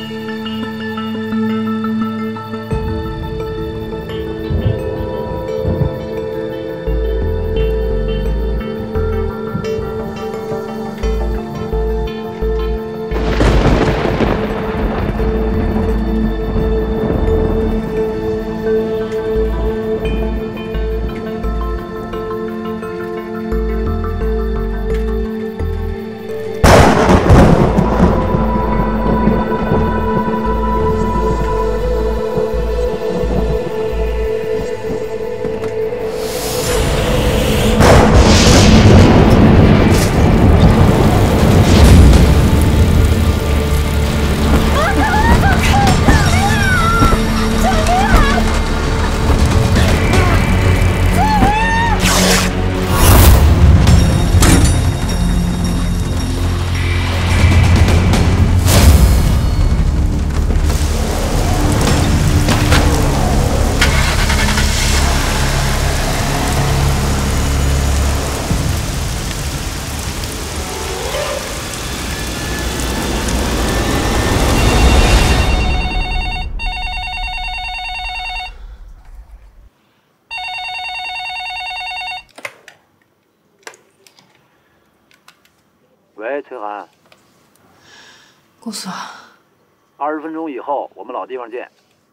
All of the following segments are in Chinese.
喂，崔涵。 顾所 20分钟以后，我们老地方见。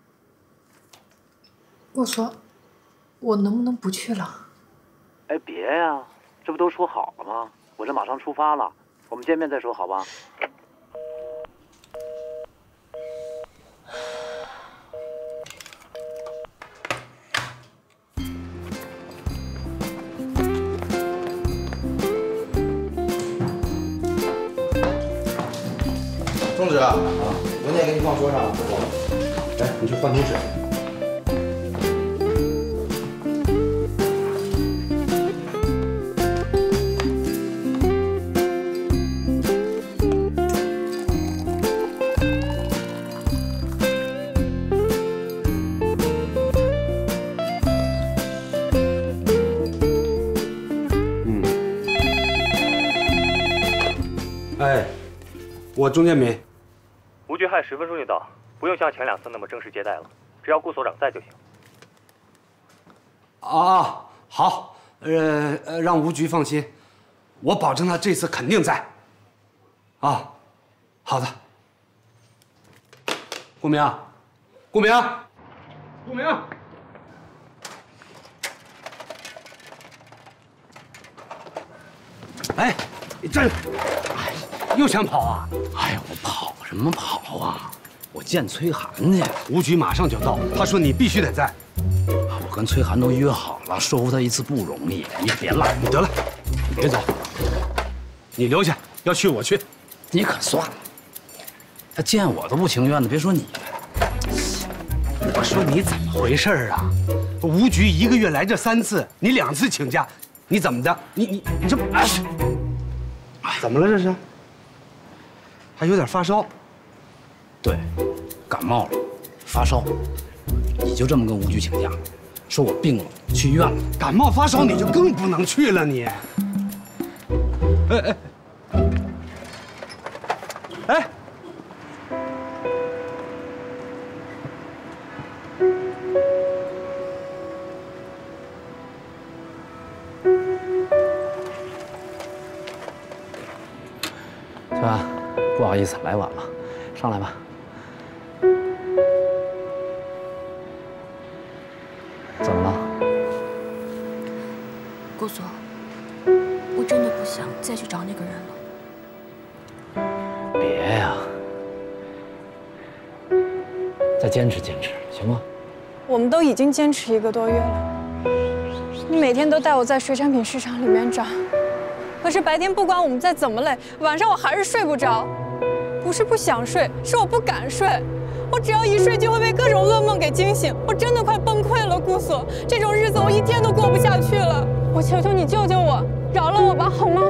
顾所，我能不能不去了？ 哎，别呀，这不都说好了吗？我这马上出发了，我们见面再说，好吧？ 钟指啊，文件给你放桌上了，来，你去换图纸。 哎，我钟建民。 吴局还10分钟就到，不用像前2次那么正式接待了，只要顾所长在就行。 啊，好，让吴局放心，我保证他这次肯定在。啊，好的。顾明，顾明，顾明。哎，这，又想跑啊？ 哎呀，我跑什么跑啊？我见崔涵去。 吴局马上就到，他说你必须得在。 我跟崔涵都约好了，说服他一次不容易，你别赖。 你得了，你别走，你留下，要去我去。 你可算了，他见我都不情愿的，别说你了。 我说你怎么回事啊？吴局1个月来这3次，你2次请假，你怎么的？你这，哎，怎么了这是？还有点发烧。 对，感冒了，发烧。你就这么跟吴局请假，说我病了，去医院了。 感冒发烧你就更不能去了你。哎。 崔涵，不好意思，来晚了，上来吧。怎么了？ 顾所，我真的不想再去找那个人了。 别呀，再坚持坚持，行吗？ 我们都已经坚持1个多月了，你每天都带我在水产品市场里面找。可是白天不管我们再怎么累，晚上我还是睡不着。不是不想睡，是我不敢睡。我只要一睡就会被各种噩梦给惊醒，我真的快崩溃了，顾所。这种日子我一天都过不下去了。我求求你救救我，饶了我吧，好吗？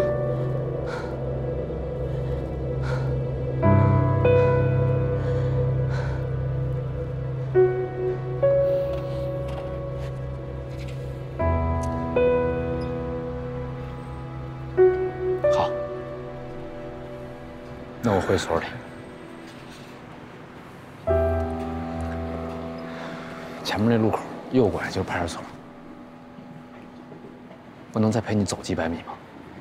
那我回所里。 前面那路口右拐就是派出所。我能再陪你走几百米吗？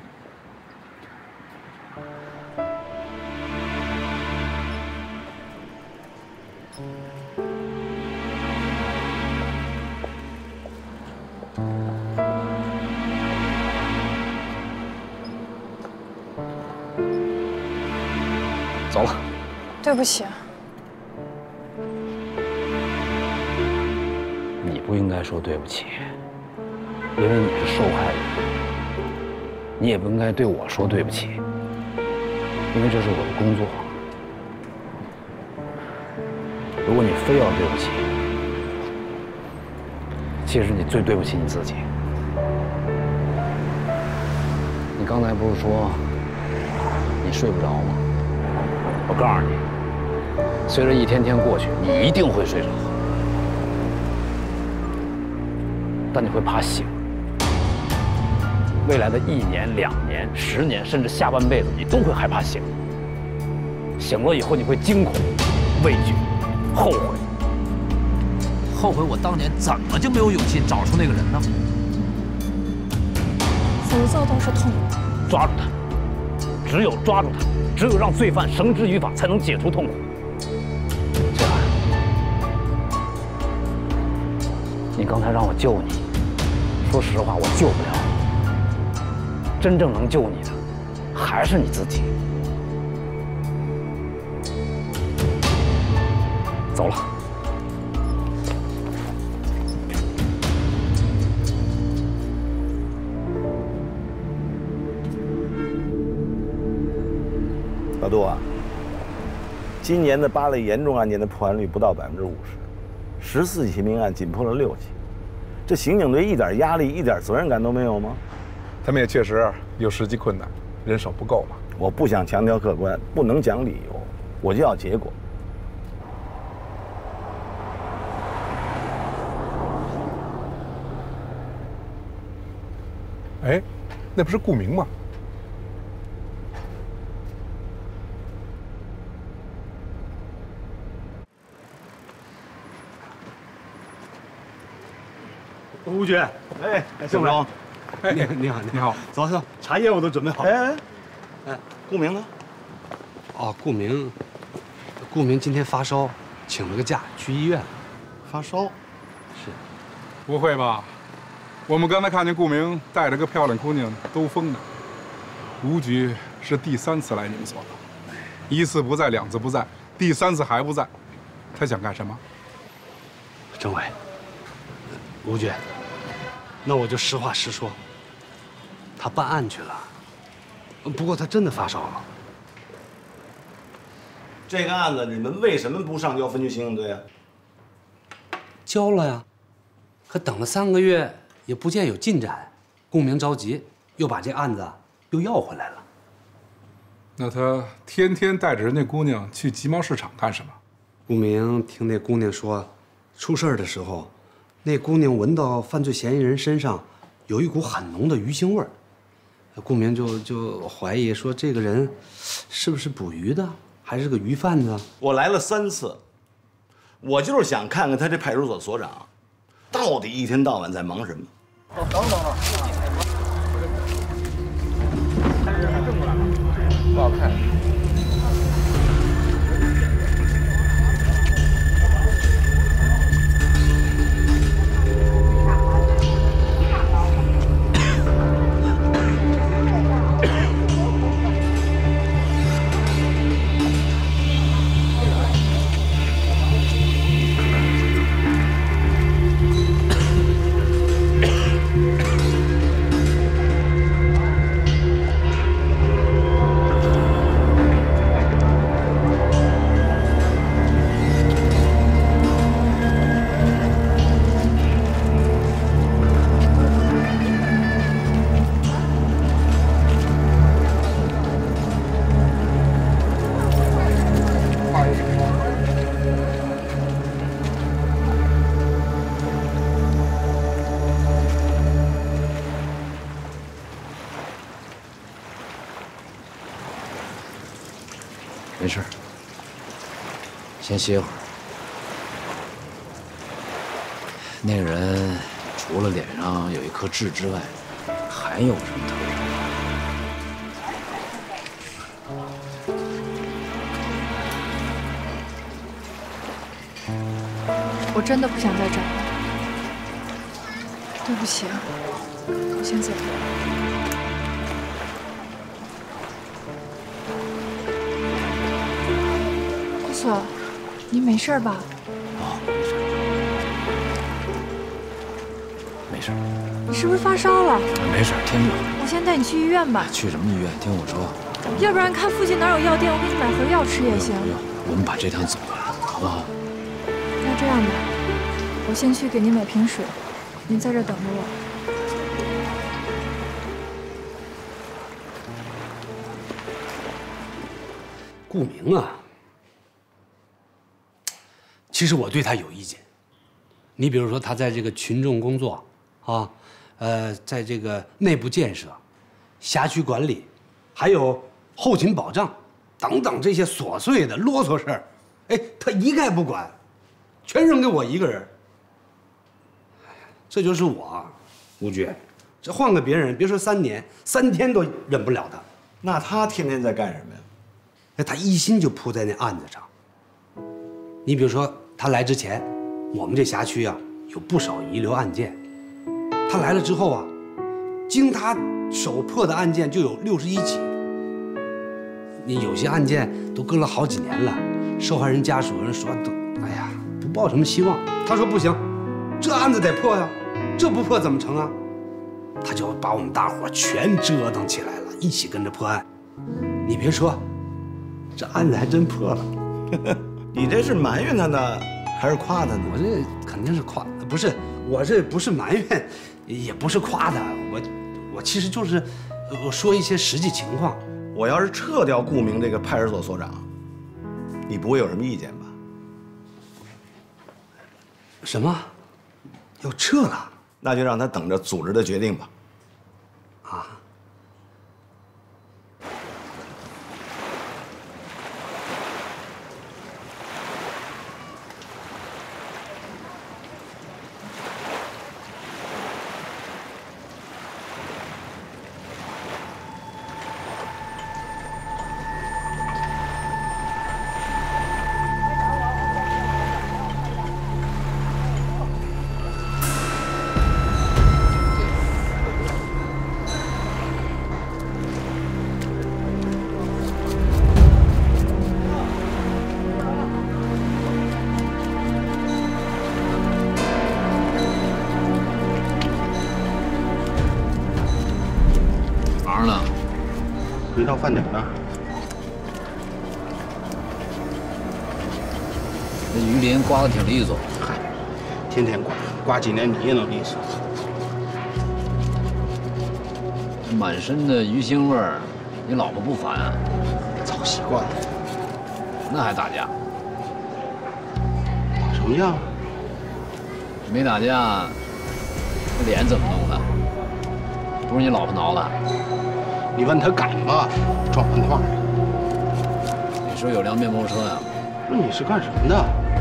走了。 对不起啊。 你不应该说对不起，因为你是受害人。你也不应该对我说对不起，因为这是我的工作。如果你非要对不起，其实你最对不起你自己。你刚才不是说你睡不着吗？我告诉你，随着一天天过去，你一定会睡着，但你会怕醒。未来的1年、2年、10年，甚至下半辈子，你都会害怕醒。醒了以后，你会惊恐、畏惧、后悔。 后悔我当年怎么就没有勇气找出那个人呢？ 怎么做都是痛苦。 抓住他，只有抓住他，只有让罪犯绳之于法，才能解除痛苦。翠兰，你刚才让我救你，说实话，我救不了你。真正能救你的，还是你自己。走了。 老杜啊，今年的8类严重案件的破案率不到50%，14起命案仅破了6起，这刑警队一点压力、一点责任感都没有吗？ 他们也确实有实际困难，人手不够嘛。 我不想强调客观，不能讲理由，我就要结果。 哎，那不是顾明吗？ 吴局， 哎，郑总， 哎，你好， 你好， 走走，茶叶我都准备好了。 哎，顾明呢？ 哦，顾明今天发烧，请了个假去医院了。 发烧？ 是。 不会吧？我们刚才看见顾明带着个漂亮姑娘兜风呢。吴局是第3次来你们所了，1次不在，2次不在，第3次还不在，他想干什么？ 政委，吴局，那我就实话实说，他办案去了。不过他真的发烧了。 这个案子你们为什么不上交分局刑警队啊？ 交了呀，可等了3个月也不见有进展，顾明着急，又把这案子又要回来了。 那他天天带着人家姑娘去集贸市场干什么？ 顾明听那姑娘说，出事儿的时候，那姑娘闻到犯罪嫌疑人身上有一股很浓的鱼腥味儿，顾明就怀疑说这个人是不是捕鱼的，还是个鱼贩子？ 我来了3次，我就是想看看他这派出所所长到底一天到晚在忙什么。等，不好看。 没事，先歇会儿。 那个人除了脸上有一颗痣之外，还有什么特征？ 我真的不想再找了，对不起啊，我先走了。顾索，你没事吧？ 哦，没事。 你是不是发烧了？ 没事，天热。 我先带你去医院吧。 去什么医院？听我说。 要不然看附近哪有药店，我给你买盒药吃也行。 不用，我们把这趟走完，好不好？ 那这样吧，我先去给你买瓶水，您在这等着我。 顾明啊，其实我对他有意见。你比如说，他在这个群众工作啊，在这个内部建设、辖区管理，还有后勤保障等等这些琐碎的啰嗦事儿，哎，他一概不管，全扔给我一个人。这就是我，吴局，这换个别人，别说3年，3天都忍不了他。 那他天天在干什么呀？ 那他一心就扑在那案子上。你比如说，他来之前，我们这辖区啊有不少遗留案件。他来了之后啊，经他手破的案件就有61起。你有些案件都搁了好几年了，受害人家属人说都，哎呀，不抱什么希望。他说不行，这案子得破呀，这不破怎么成啊？他就把我们大伙全折腾起来了，一起跟着破案。你别说，这案子还真破了。 你这是埋怨他呢，还是夸他呢？ 我这肯定是夸，不是，我这不是埋怨，也不是夸他，我其实就是我说一些实际情况。 我要是撤掉顾明这个派出所所长，你不会有什么意见吧？ 什么？要撤了？ 那就让他等着组织的决定吧。 啊。 没到饭点呢。 那鱼鳞刮得挺利索。 嗨，天天刮几年你也能利索。 满身的鱼腥味儿，你老婆不烦啊？ 早习惯了。 那还打架？ 打什么架？ 没打架，这脸怎么弄的？不是你老婆挠的？ 你问他敢吗？撞门框。 你说有辆面包车呀？ 那你是干什么的？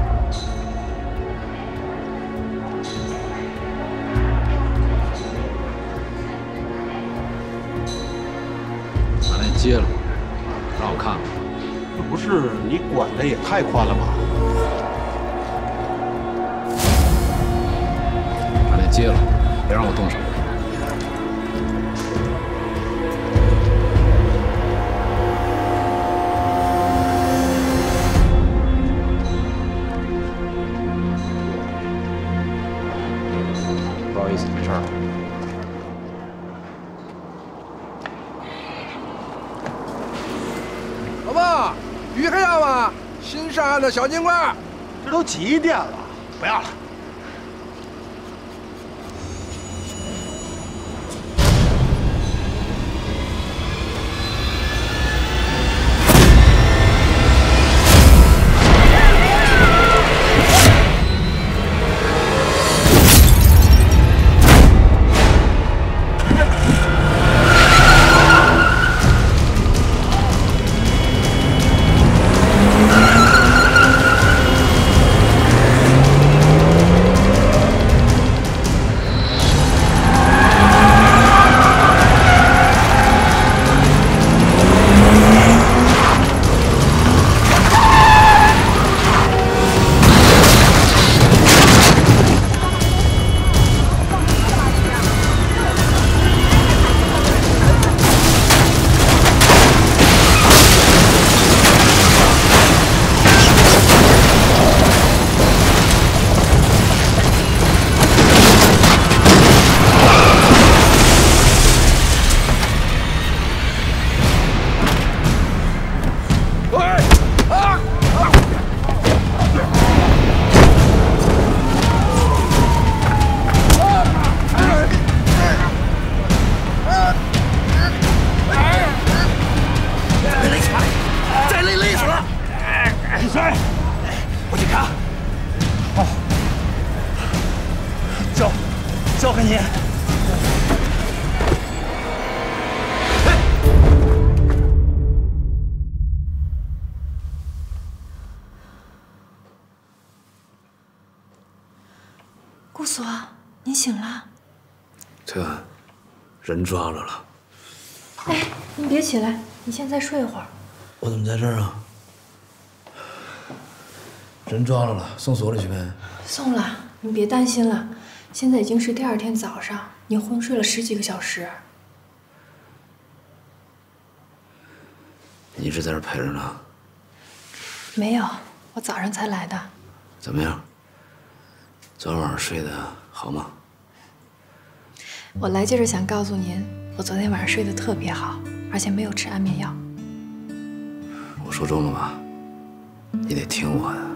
把那接了，让我看看。 这不是你管的也太宽了吧？ 把那接了，别让我动手。不好意思，没事儿。 老爸，鱼还要吗？新上岸的小金瓜。 这都几点了？不要了。 崔安，人抓着了。 哎，您别起来，你先再睡一会儿。 我怎么在这儿啊？人抓着了，送所里去呗。 送了，您别担心了。现在已经是第2天早上，您昏睡了10几个小时。 你一直在这陪着呢？ 没有，我早上才来的。 怎么样？昨晚上睡得好吗？ 我来就是想告诉您，我昨天晚上睡得特别好，而且没有吃安眠药。 我说中了吧？你得听我的。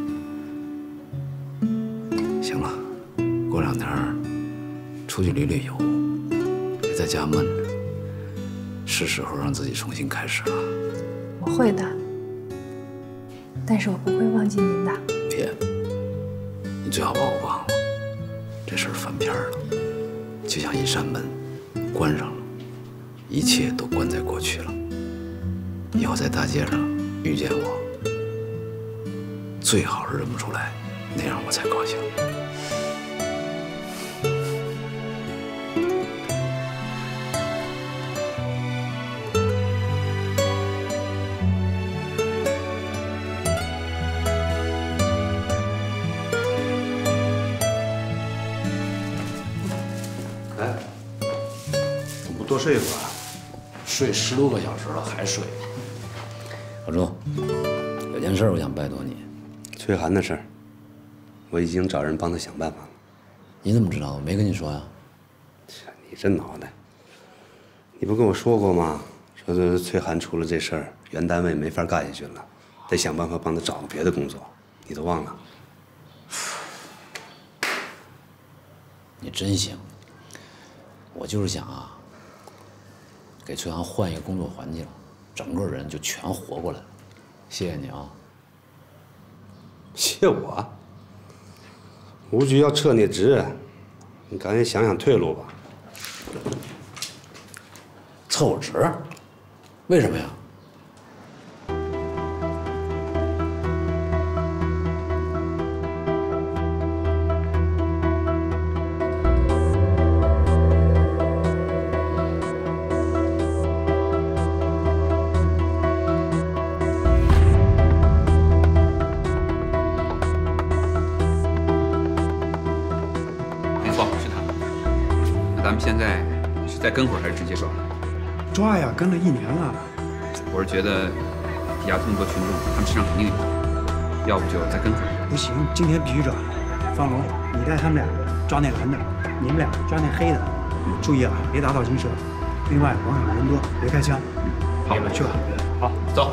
行了，过2天出去旅旅游，别在家闷着，是时候让自己重新开始了。 我会的，但是我不会忘记您的。 别，你最好把我忘了。这事儿翻篇了，就像一扇门，关上了，一切都关在过去了。以后在大街上遇见我，最好是认不出来，那样我才高兴。 哎，怎么不多睡一会儿啊？ 睡10多个小时了还睡。老朱，有件事我想拜托你。 崔涵的事儿，我已经找人帮他想办法了。 你怎么知道？我没跟你说呀。 你这脑袋，你不跟我说过吗？说这崔涵出了这事儿，原单位没法干下去了，得想办法帮他找个别的工作。你都忘了？ 你真行。我就是想啊，给崔涵换一个工作环境，整个人就全活过来了。谢谢你啊。 谢我？吴局要撤你职，你赶紧想想退路吧。 撤我职？为什么呀？ 现在是再跟会儿还是直接抓？ 抓呀，跟了1年了。 我是觉得底下这么多群众，他们身上肯定有，要不就再跟会儿。 不行，今天必须抓。方龙，你带他们俩抓那蓝的，你们俩抓那黑的。注意啊，别打草惊蛇。另外，广场人多，别开枪。 好， 去吧。 好，走。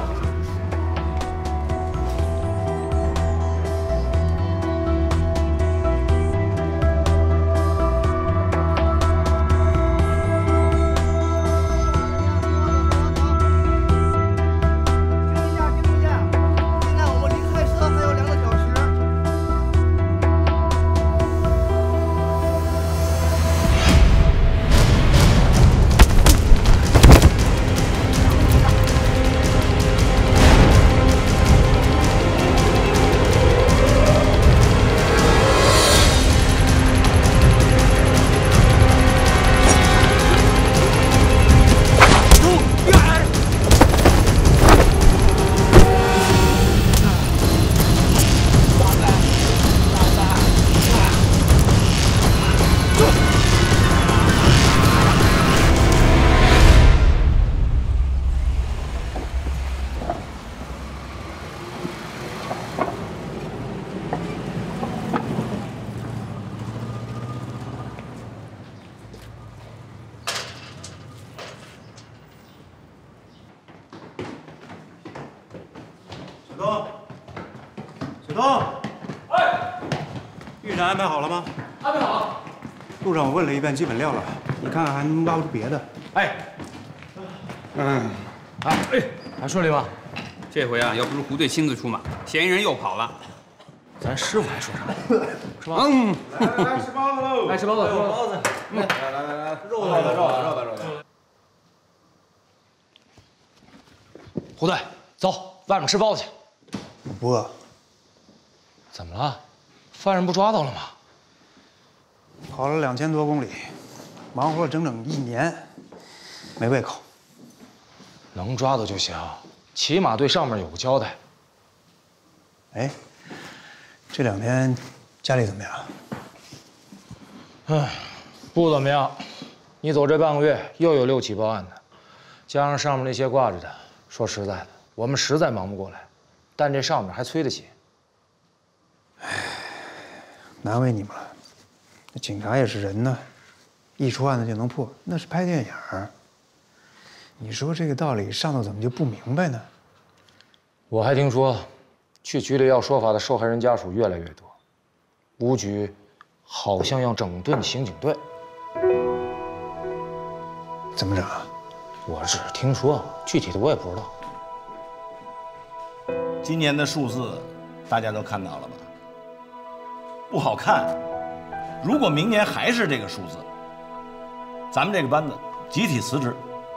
安排好了吗？ 安排好了。 路上我问了一遍，基本撂了，你看看还能挖不出别的？ 哎， 还顺利吗？ 这回啊，要不是胡队亲自出马，嫌疑人又跑了。 咱师傅还说啥？ 吃包子。来吃包子喽！ 来吃包子，吃包子。 来，肉的。 胡队，走，外面吃包子去。 我不饿。 怎么了？犯人不抓到了吗？ 跑了2000多公里， 忙活了整整1年，没胃口。 能抓到就行，起码对上面有个交代。 哎，这2天家里怎么样？ 唉，不怎么样。你走这半个月，又有6起报案的，加上上面那些挂着的，说实在的，我们实在忙不过来。但这上面还催得起。 唉，难为你们了。那警察也是人呢，一出案子就能破，那是拍电影。你说这个道理，上头怎么就不明白呢？ 我还听说，去局里要说法的受害人家属越来越多，吴局好像要整顿刑警队。 怎么整啊？ 我只是听说，具体的我也不知道。 今年的数字大家都看到了吧？不好看。如果明年还是这个数字，咱们这个班子集体辞职。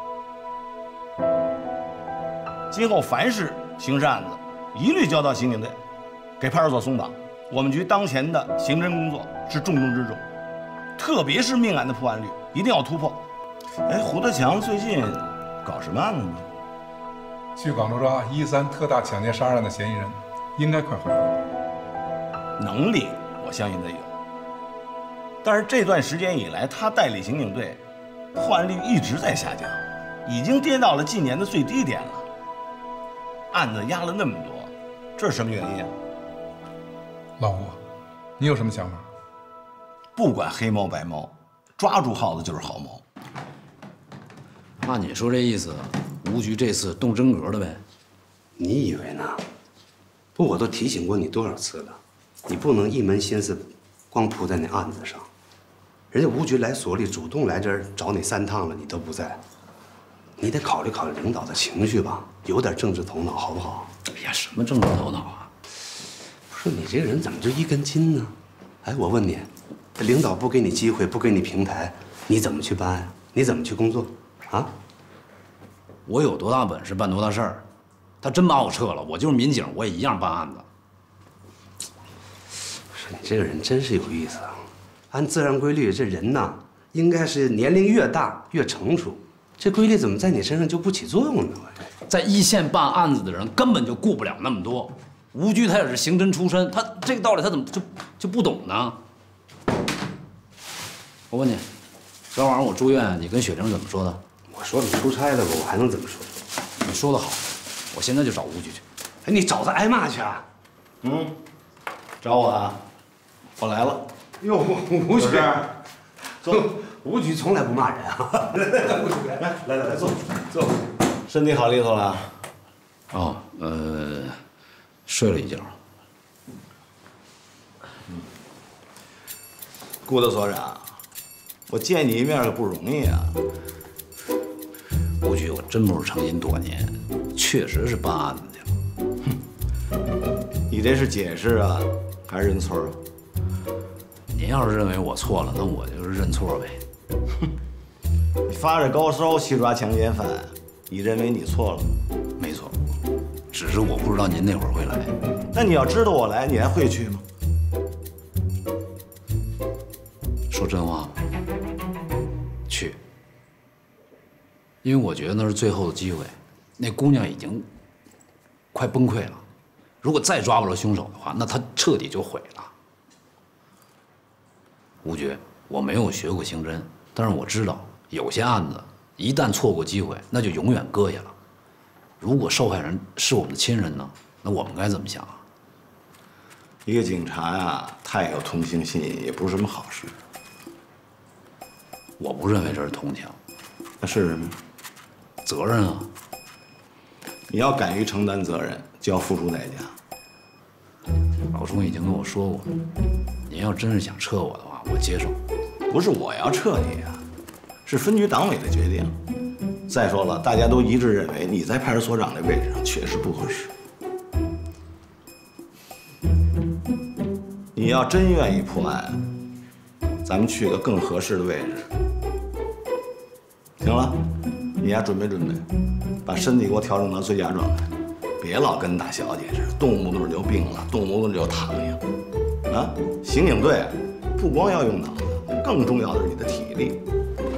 今后凡是刑事案子，一律交到刑警队，给派出所松绑。我们局当前的刑侦工作是重中之重，特别是命案的破案率一定要突破。哎，胡德强最近搞什么案子呢？ 去广州抓1·3特大抢劫杀人的嫌疑人，应该快回来了。 能力我相信他有，但是这段时间以来，他带领刑警队破案率一直在下降，已经跌到了近年的最低点了。案子压了那么多，这是什么原因啊？ 老吴，你有什么想法？ 不管黑猫白猫，抓住耗子就是好猫。 按你说这意思，吴局这次动真格了呗？ 你以为呢？不，我都提醒过你多少次了，你不能一门心思光扑在那案子上。人家吴局来所里主动来这儿找你3趟了，你都不在。你得考虑考虑领导的情绪吧，有点政治头脑好不好？ 哎呀，什么政治头脑啊？ 不是你这个人怎么就一根筋呢？哎，我问你，领导不给你机会，不给你平台，你怎么去办呀？你怎么去工作？啊？ 我有多大本事办多大事儿，他真把我撤了，我就是民警，我也一样办案子。 不是你这个人真是有意思啊！按自然规律，这人呐，应该是年龄越大越成熟。这规律怎么在你身上就不起作用呢？ 在一线办案子的人根本就顾不了那么多。吴局他也是刑侦出身，他这个道理他怎么就不懂呢？我问你，昨晚上我住院，你跟雪玲怎么说的？ 我说你出差了吧，我还能怎么说？ 你说的好，我现在就找吴局去。 哎，你找他挨骂去啊？ 找我啊？我来了。 哟，吴局，走。吴局从来不骂人啊！来，坐。 身体好利索了？ 哦，睡了一觉。 顾德所长，我见你一面可不容易啊。 吴局，我真不是诚心躲您，确实是办案子去了。 你这是解释啊，还是认错啊？ 您要是认为我错了，那我就是认错呗。 你发着高烧去抓强奸犯，你认为你错了？ 没错，只是我不知道您那会儿会来。 那你要知道我来，你还会去吗？ 说真话吗？去。因为我觉得那是最后的机会，那姑娘已经快崩溃了。如果再抓不着凶手的话，那她彻底就毁了。吴局，我没有学过刑侦，但是我知道有些案子一旦错过机会，那就永远搁下了。如果受害人是我们的亲人呢，那我们该怎么想啊？ 一个警察呀，太有同情心也不是什么好事。 我不认为这是同情， 那是什么？ 责任啊！ 你要敢于承担责任，就要付出代价。 老钟已经跟我说过，您要真是想撤我的话，我接受。 不是我要撤你呀，是分局党委的决定。再说了，大家都一致认为你在派出所长的位置上确实不合适。你要真愿意破案，咱们去个更合适的位置。行了，你呀准备准备，把身体给我调整到最佳状态，别老跟大小姐似的，动不动就病了，动不动就躺下。啊，刑警队不光要用脑子，更重要的是你的体力。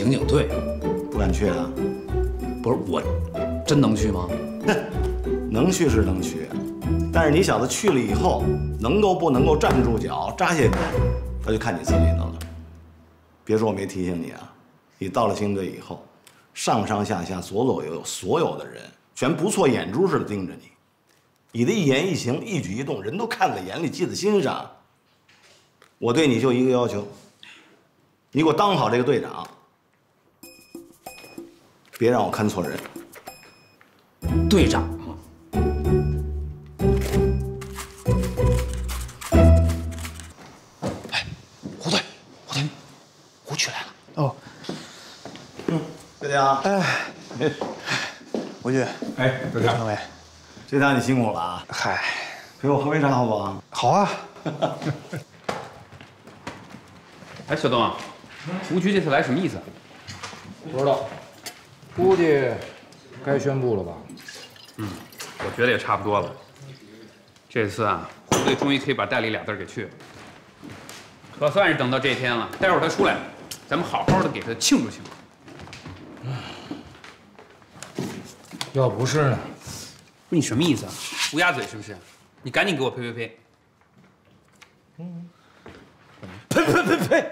刑警队， 不敢去啊？ 不是我，真能去吗？ 能去是能去，但是你小子去了以后，能够不能够站住脚、扎下根，那就看你自己的了。别说我没提醒你啊，你到了刑警队以后，上上下下、左左右右，所有的人全不错眼珠似的盯着你，你的一言一行、一举一动，人都看在眼里，记在心上。我对你就一个要求，你给我当好这个队长，别让我看错人。 队长。 队长， 吴局， 队长， 常委， 这趟你辛苦了啊！ 嗨， 陪我喝杯茶好不好？ 好啊。 哎，小东啊，吴局这次来什么意思？ 不知道，估计该宣布了吧？ 我觉得也差不多了。这次啊，虎队终于可以把代理俩字给去了，可算是等到这一天了。待会儿他出来，咱们好好的给他庆祝庆祝。 要不是呢？ 不是你什么意思啊？乌鸦嘴是不是？你赶紧给我呸呸呸！ 呸呸呸呸！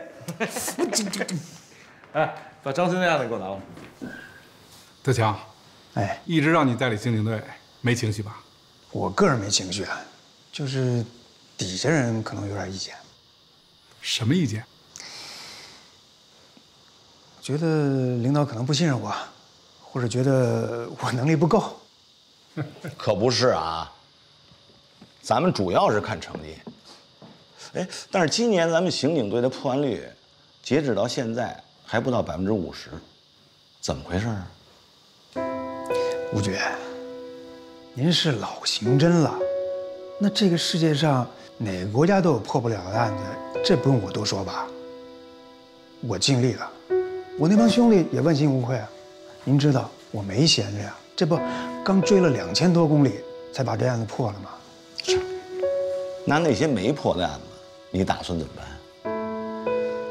哎，把张兄那的给我拿过来。 德强， 哎， 一直让你带领刑警队，没情绪吧？ 我个人没情绪啊，就是底下人可能有点意见。 什么意见？ 觉得领导可能不信任我。 或者觉得我能力不够， 可不是啊。咱们主要是看成绩。哎，但是今年咱们刑警队的破案率，截止到现在还不到50%，怎么回事啊？ 吴局，您是老刑侦了，那这个世界上哪个国家都有破不了的案子，这不用我多说吧？我尽力了，我那帮兄弟也问心无愧啊。 您知道我没闲着呀，这不刚追了2000多公里才把这案子破了吗？ 是。那些没破的案子，你打算怎么办？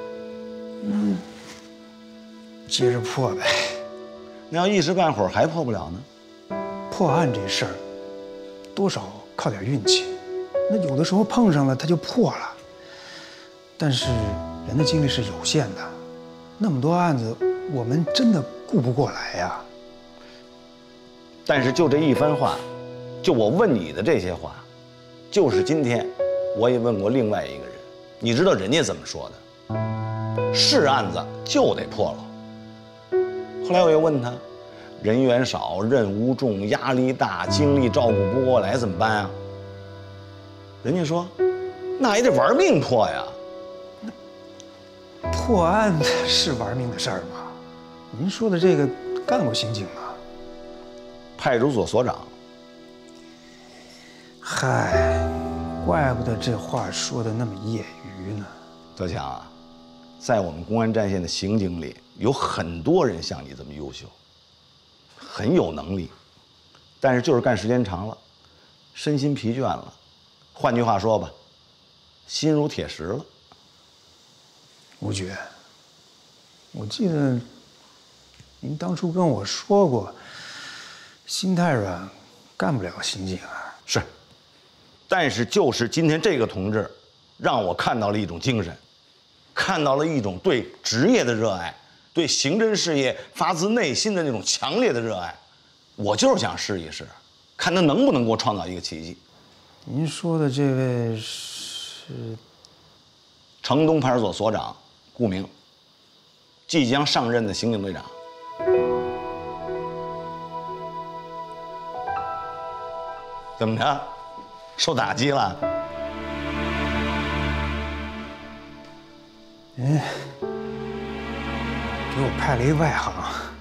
接着破呗。 那要一时半会儿还破不了呢？ 破案这事儿，多少靠点运气。那有的时候碰上了，它就破了。但是人的精力是有限的，那么多案子，我们真的。 顾不过来呀！ 但是就这一番话，就我问你的这些话，就是今天我也问过另外一个人，你知道人家怎么说的？是案子就得破了。后来我又问他，人员少、任务重、压力大、精力照顾不过来怎么办啊？人家说，那也得玩命破呀。 破案是玩命的事儿吗？ 您说的这个干过刑警吗？ 派出所所长。 嗨，怪不得这话说的那么业余呢。 德强啊，在我们公安战线的刑警里，有很多人像你这么优秀，很有能力，但是就是干时间长了，身心疲倦了。换句话说吧，心如铁石了。 吴局，我记得。 您当初跟我说过，心太软，干不了刑警啊。 是，但是就是今天这个同志，让我看到了一种精神，看到了一种对职业的热爱，对刑侦事业发自内心的那种强烈的热爱。我就是想试一试，看他能不能给我创造一个奇迹。 您说的这位是城东派出所所长顾明，即将上任的刑警队长。 怎么着，受打击了？ 您给我派了一外行，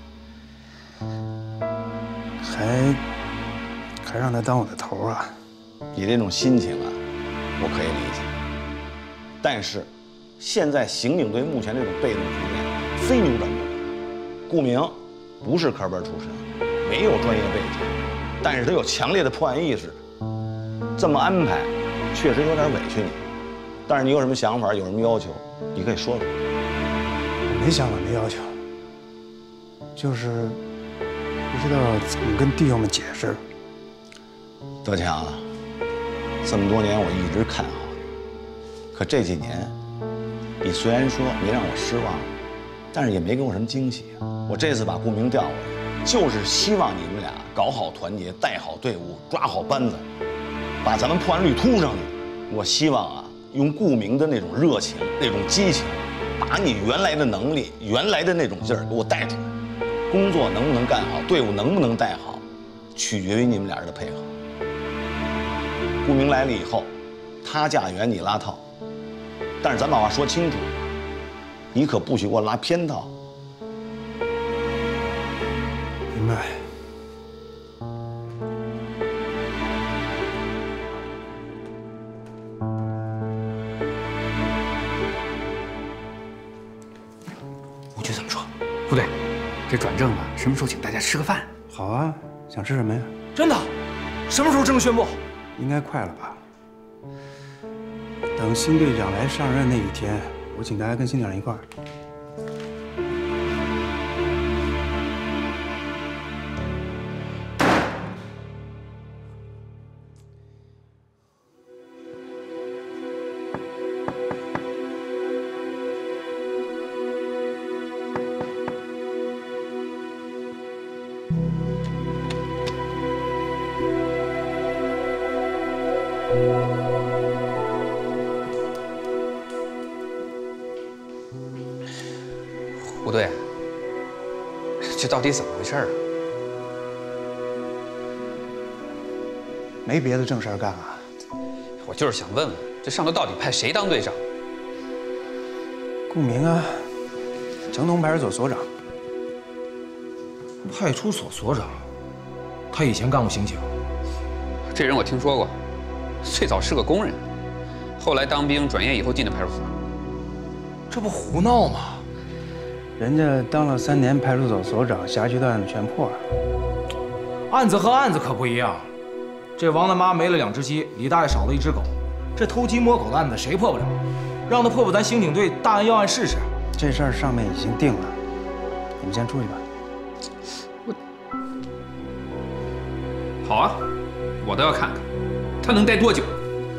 还让他当我的头啊！ 你这种心情啊，我可以理解。但是，现在刑警队目前这种被动局面，非扭转不可。顾明不是科班出身，没有专业背景。 但是他有强烈的破案意识，这么安排，确实有点委屈你。但是你有什么想法，有什么要求，你可以说说。 我没想法，没要求， 就是不知道怎么跟弟兄们解释。 德强啊，这么多年我一直看好你，可这几年，你虽然说没让我失望，但是也没给我什么惊喜。我这次把顾明调过来，就是希望你们俩搞好团结，带好队伍，抓好班子，把咱们破案率突上去。我希望啊，用顾明的那种热情、那种激情，把你原来的能力、原来的那种劲儿给我带出来。工作能不能干好，队伍能不能带好，取决于你们俩人的配合。顾明来了以后，他驾辕你拉套，但是咱把话说清楚，你可不许给我拉偏套。 明白。 吴局怎么说？副队，这转正了，什么时候请大家吃个饭？ 好啊，想吃什么呀？ 真的？什么时候正式宣布？ 应该快了吧？等新队长来上任那一天，我请大家跟新队长一块儿。 胡队，这到底怎么回事啊？ 没别的正事儿干啊？ 我就是想问问，这上头到底派谁当队长？ 顾明啊，城东派出所所长。 派出所所长，他以前干过刑警。 这人我听说过，最早是个工人，后来当兵，转业以后进的派出所。 这不胡闹吗？ 人家当了3年派出所所长，辖区的案子全破了。 案子和案子可不一样。这王大妈没了2只鸡，李大爷少了1只狗。这偷鸡摸狗的案子谁破不了？让他破破咱刑警队大案要案试试。 这事儿上面已经定了，你们先出去吧。 好啊，我倒要看看，他能待多久。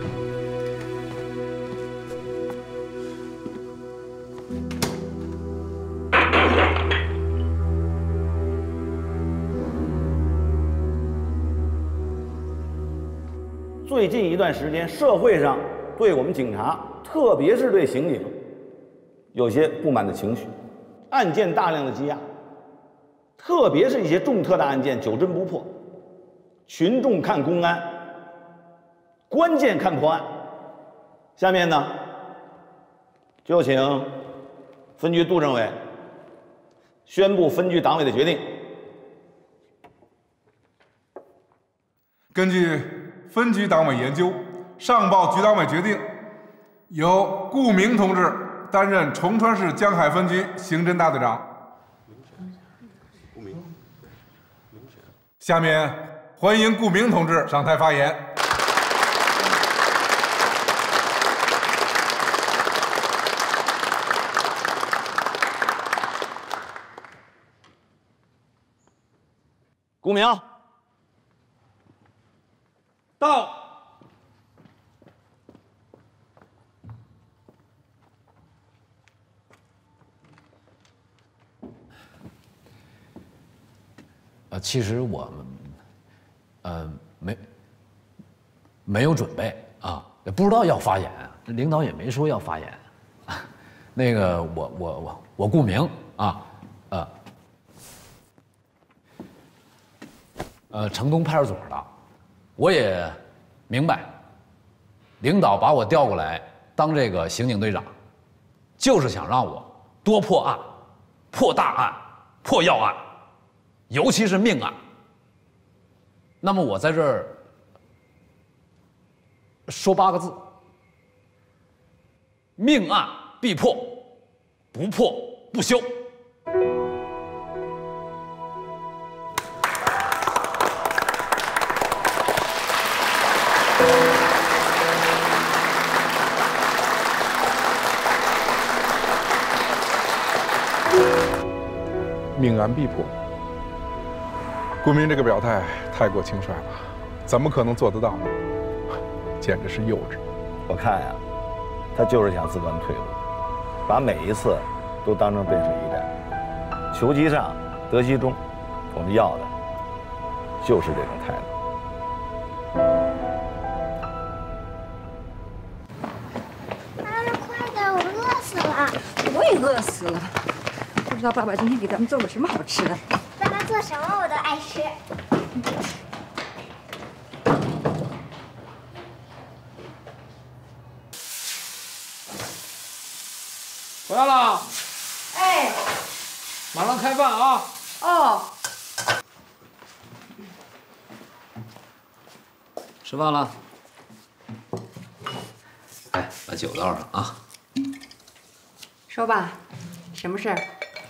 最近一段时间，社会上对我们警察，特别是对刑警，有些不满的情绪，案件大量的积压，特别是一些重特大案件久侦不破，群众看公安，关键看破案。下面呢，就请分局杜政委宣布分局党委的决定。 根据分局党委研究，上报局党委决定，由顾明同志担任崇川市江海分局刑侦大队长。下面欢迎顾明同志上台发言。 顾明，到。 其实我们，没有准备啊，也不知道要发言，领导也没说要发言。那个我顾明啊，城东派出所的，我也明白，领导把我调过来当这个刑警队长，就是想让我多破案，破大案，破要案。尤其是命案。那么我在这儿说8个字：命案必破，不破不休。 命案必破。顾明这个表态太过轻率了，怎么可能做得到呢？简直是幼稚。 我看呀，他就是想自断退路，把每一次都当成背水一战，求其上，得其中。我们要的就是这种态度。 妈妈，快点，我饿死了。 我也饿死了，不知道爸爸今天给咱们做了什么好吃的。 爸爸做什么我都爱吃。 回来了。 哎， 马上开饭啊！ 哦。 吃饭了。哎，把酒倒上啊。 说吧，什么事儿？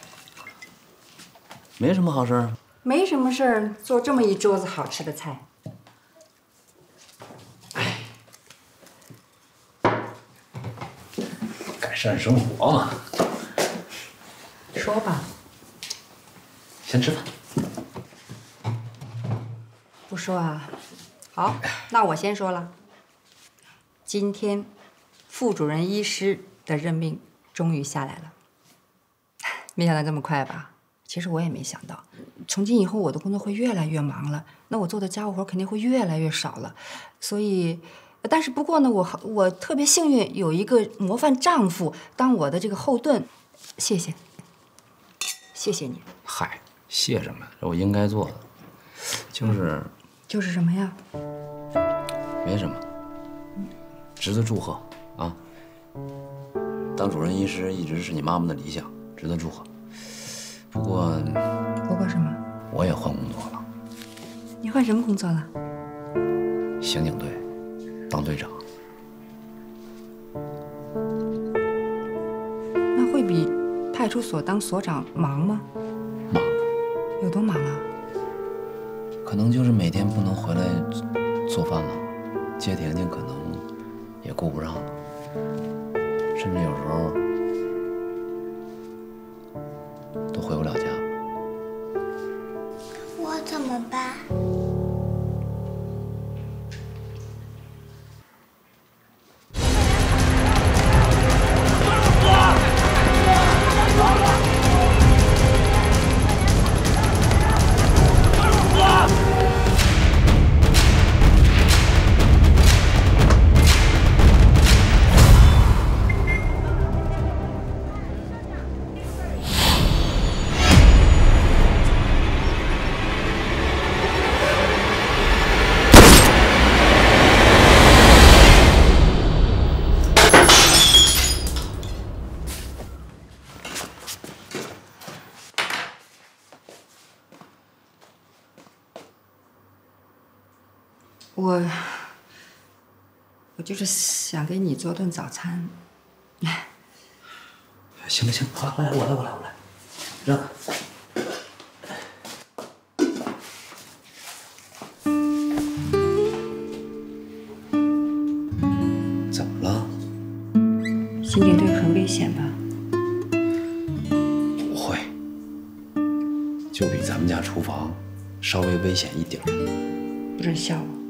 没什么好事儿。 没什么事儿，做这么一桌子好吃的菜。 改善生活嘛。 说吧。 先吃饭。 不说啊？好，那我先说了。今天，副主任医师的任命终于下来了。没想到这么快吧？其实我也没想到，从今以后我的工作会越来越忙了，那我做的家务活肯定会越来越少了。所以，但是不过呢，我特别幸运，有一个模范丈夫当我的这个后盾。谢谢，谢谢你。 嗨，谢什么？这我应该做的， 就是什么呀？ 没什么，值得祝贺啊！当主任医师一直是你妈妈的理想，值得祝贺。不过什么？ 我也换工作了。 你换什么工作了？ 刑警队，当队长。 那会比派出所当所长忙吗？ 忙。 有多忙啊？ 可能就是每天不能回来做饭了，接田可能也顾不上了，甚至有时候都回不了家。 我怎么办？ 我就是想给你做顿早餐。 行了行，好，来，我来，让开。怎么了？ 刑警队很危险吧？ 不会，就比咱们家厨房稍微危险一点。 不准笑我。